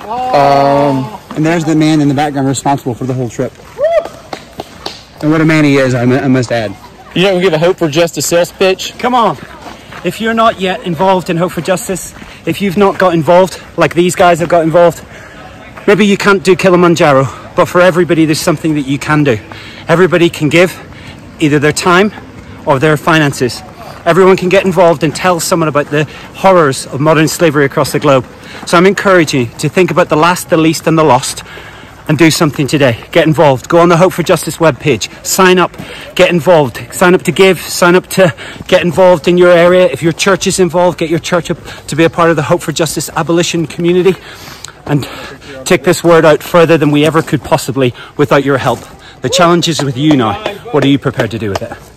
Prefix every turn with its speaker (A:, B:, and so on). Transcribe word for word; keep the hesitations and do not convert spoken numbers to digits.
A: Um, and there's the man in the background responsible for the whole trip. And what a man he is, I, I must add.
B: You don't give a Hope for Justice sales pitch?
C: Come on. If you're not yet involved in Hope for Justice, if you've not got involved, like these guys have got involved, maybe you can't do Kilimanjaro, but for everybody there's something that you can do. Everybody can give either their time or their finances. Everyone can get involved and tell someone about the horrors of modern slavery across the globe. So I'm encouraging you to think about the last, the least and the lost and do something today. Get involved. Go on the Hope for Justice webpage. Sign up. Get involved. Sign up to give. Sign up to get involved in your area. If your church is involved, get your church up to be a part of the Hope for Justice abolition community and take this word out further than we ever could possibly without your help. The challenge is with you now. What are you prepared to do with it?